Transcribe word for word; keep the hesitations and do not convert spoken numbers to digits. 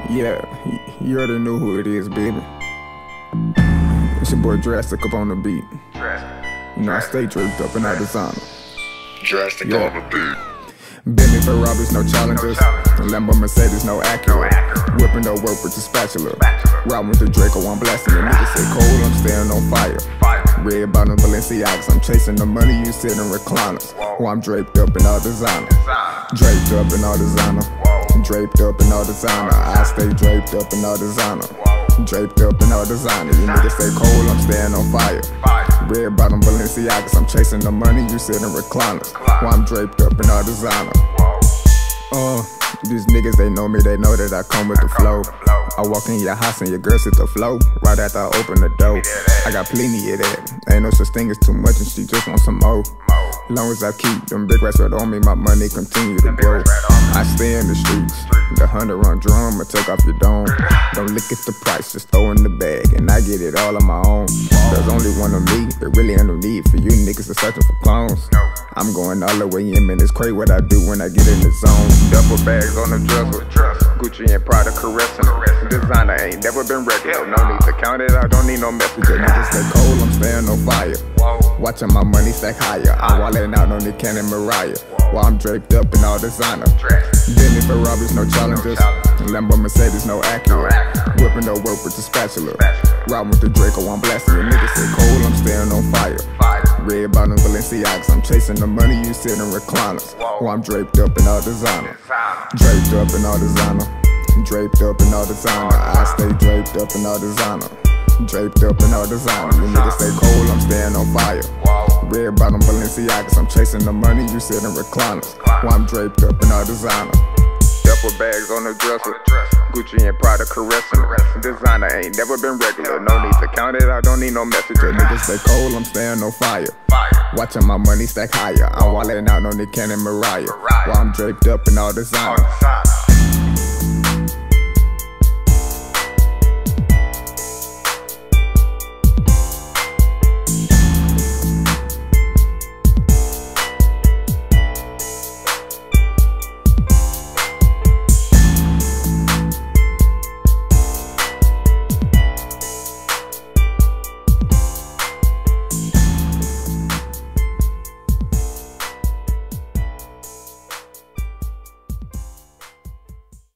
Yeah, you already know who it is, baby. It's your boy Drastic up on the beat. You know, I stay draped up in that designer. Drastic Yeah. on the beat. Bentley Ferraris, no challenges. Lambo Mercedes, no Acura. Whipping no work with the spatula. Riding with the Draco, I'm blasting the niggas say cold, I'm staying on fire. Red bottom Balenciagas, I'm chasing the money, you sit in recliners. While I'm draped up in all designer. Draped up in all designer. Draped up in all designer. I stay draped up in all designer. Draped up in all designer. You niggas say cold, I'm staying on fire. Red bottom Balenciagas, I'm chasing the money, you sit in recliners. While I'm draped up in all designer. Uh, these niggas, they know me, they know that I come with the flow. I walk in your house and your girl sit the flow right after I open the door. I got plenty of that, ain't no such thing as too much and she just wants some more. Long as I keep them big rats right on me, my money continue to grow. I stay in the streets, the hundred run drum, I take off your dome. Don't look at the price, just throw in the bag, and I get it all on my own. There's only one of me, there really ain't no need for you niggas to searching for clones. I'm going all the way in, man, it's crazy what I do when I get in the zone. Duffel bags on the dresser, Gucci and Prada caressing. Designer ain't never been regular, no need to count it, I don't need no messenger. Niggas stay cold, I'm staying on fire. Watching my money stack higher, I'm wildin' out on the Cannon Mariah. While I'm draped up in all designer. Bentley Ferraris, no challenges. Lambo Mercedes, no Acura. Whipping no work with the spatula. Riding with the Draco, I'm blasting the niggas say cold, I'm staying on fire. Red bottom Balenciagas, I'm chasing the money, you sit in recliners. While I'm draped up in all designer. Draped up in all designer. Draped up in all designer. I stay draped up in all designer. Draped up in all designer. You niggas stay cold, I'm staying on fire. Red bottom Balenciagas, I'm chasing the money, you sit in recliners. While I'm draped up in all designer. Duffel bags on the dresser, Gucci and Prada caressing. Designer ain't never been regular, no need to count it, I don't need no messenger. Niggas stay cold, I'm staying on fire. Watching my money stack higher, I'm wildin' out on the Cannon Mariah. While I'm draped up in all designer.